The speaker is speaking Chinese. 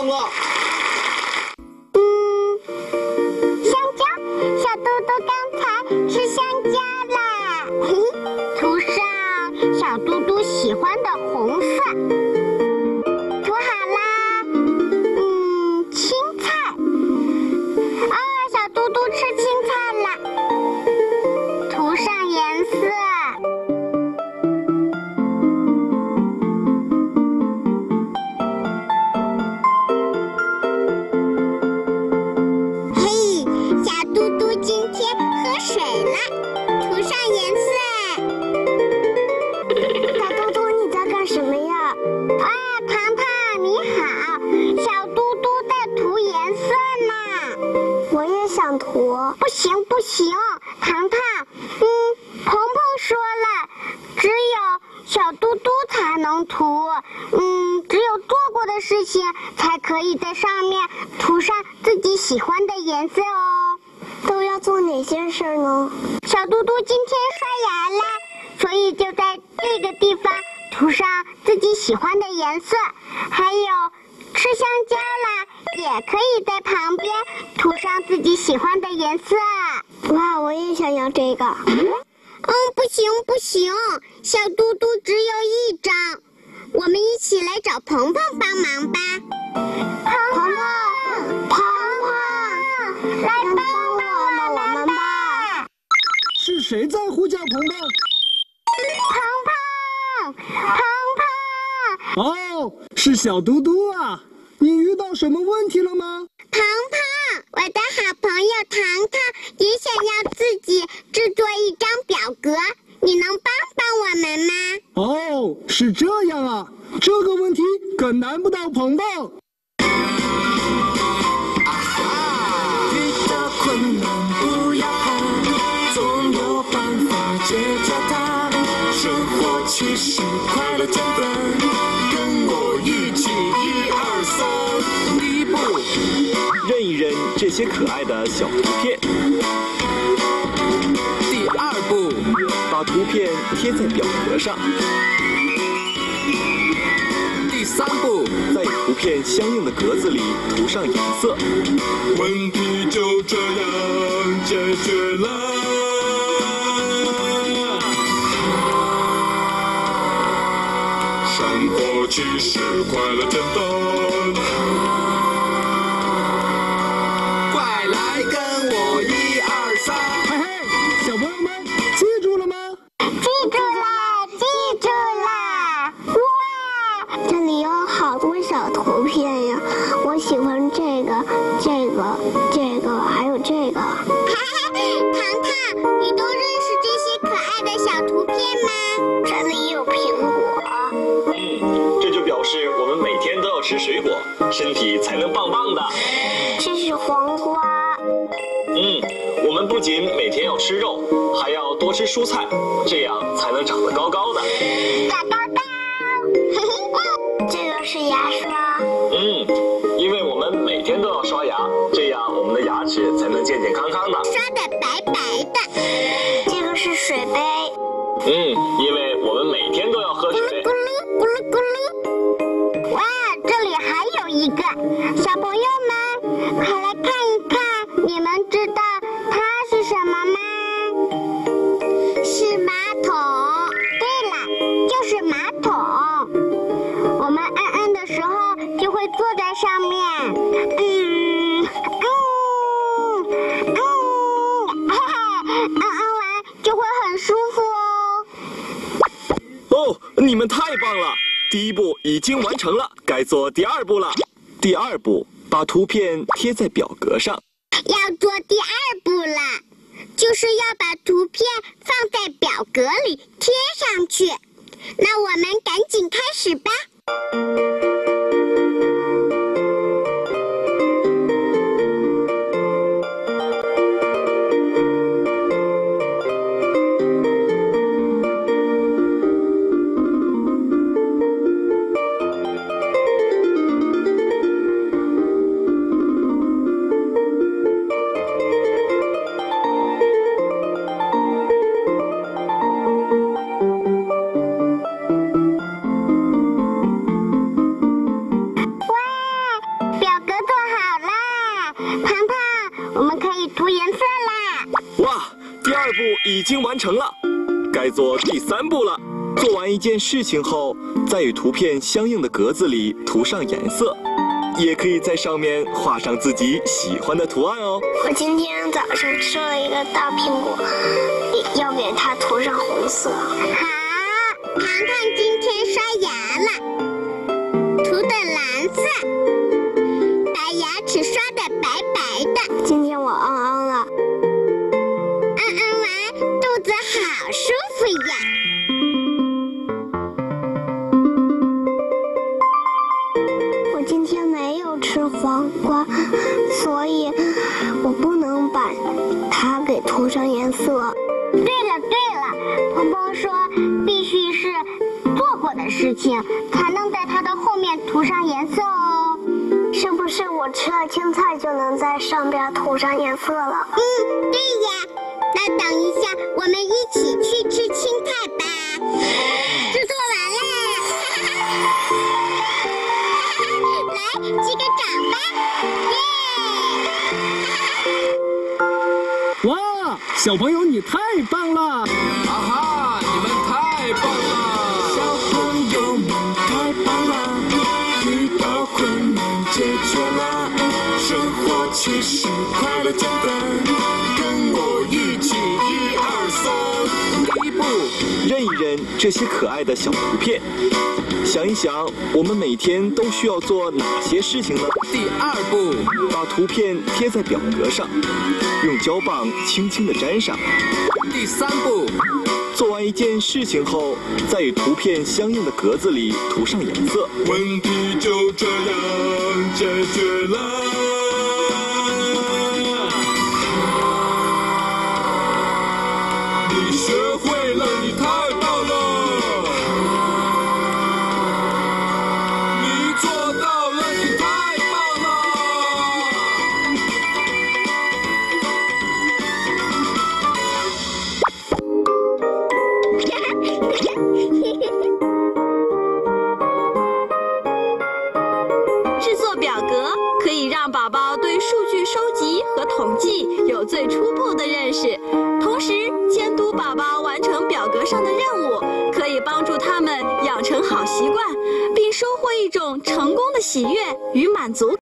棒了。 香蕉，小嘟嘟刚才吃香蕉啦。涂上小嘟嘟喜欢的红色。涂好啦。青菜。小嘟嘟吃青菜了。涂上颜色。不行，糖糖，鹏鹏说了，只有小嘟嘟才能涂，只有做过的事情才可以在上面涂上自己喜欢的颜色哦。都要做哪些事呢？小嘟嘟今天刷牙啦，所以就在这个地方涂上自己喜欢的颜色，还有吃香蕉啦，也可以在旁边涂上自己喜欢的颜色。哇，我也想要这个。不行，小嘟嘟只有一张，我们一起来找鹏鹏帮忙吧。鹏鹏，来帮我们吧。 是谁在呼叫鹏鹏？ 鹏鹏。 哦，是小嘟嘟啊！你遇到什么问题了吗？ 鹏鹏，我的好朋友糖糖也想要自己制作一张表格，你能帮我们吗？ 哦，是这样啊，这个问题可难不倒鹏鹏。 遇到困难不要怕，总有办法解决它。生活其实快乐简单，跟我一起1、2、3，第一步， 认一认这些可爱的小图片。 第2步， 把图片贴在表格上。 第3步， 在图片相应的格子里涂上颜色。 问题就这样解决了。生活其实快乐简单，快来跟我1、2、3。 嘿嘿，小朋友们记住了吗？ 记住了！哇，这里有好多小图片呀！我喜欢这个，还有这个。糖糖，你都认识这些可爱的小图片吗？这里有苹果。 这就表示我们每天都要吃水果，身体才能棒棒的。 这是黄瓜。 我们不仅每天要吃肉，还要多吃蔬菜，这样才能长得高高的。 长高高。这个是牙刷。 因为我们每天都要刷牙，这样我们的牙齿才能健健康康的， 刷得白白的。这个是水杯。 因为我们每天都要喝水。 咕噜咕噜。哇，这里还有一个，小朋友们，快来看一看，你们知道它是什么吗？是马桶。对了，就是马桶。我们按的时候就会坐在上面，按完就会很舒服哦。 你们太棒了！第1步已经完成了，该做第2步了。第2步，把图片贴在表格上。 要做第2步了，就是要把图片放在表格里贴上去。那我们赶紧开始吧。 已经完成了，该做第3步了。做完一件事情后，在与图片相应的格子里涂上颜色，也可以在上面画上自己喜欢的图案哦。 我今天早上吃了一个大苹果，要给它涂上红色。好，糖糖今天刷牙了，涂的蓝色，把牙齿刷得白白的。今天我昂昂了，昂昂完肚子好舒服呀。我今天没有吃黄瓜，所以我不能把它给涂上颜色。对了，鹏鹏说必须是做过的事情才能在它的后面涂上颜色哦。是不是我吃了青菜就能在上边涂上颜色了？对呀。那等一下，我们一起去吃青菜吧。制作完了。来，击个掌吧！耶！ 哇，小朋友你太棒了！ 哈哈，你们太棒了！小朋友们太棒了，遇到困难解决了，生活其实快乐简单，跟我一起1、2、3。第1步， 认一认这些可爱的小图片，想一想我们每天都需要做哪些事情呢？ 第2步， 把图片贴在表格上，用胶棒轻轻地粘上。 第3步， 做完一件事情后，在与图片相应的格子里涂上颜色。 问题就这样解决了。你学会了，你太棒了！你做到了，你太棒了！ 制作表格可以让宝宝对数据收集和统计有最初步的认识，同时监督宝宝完成表格上的任务，可以帮助他们养成好习惯，并收获一种成功的喜悦与满足感。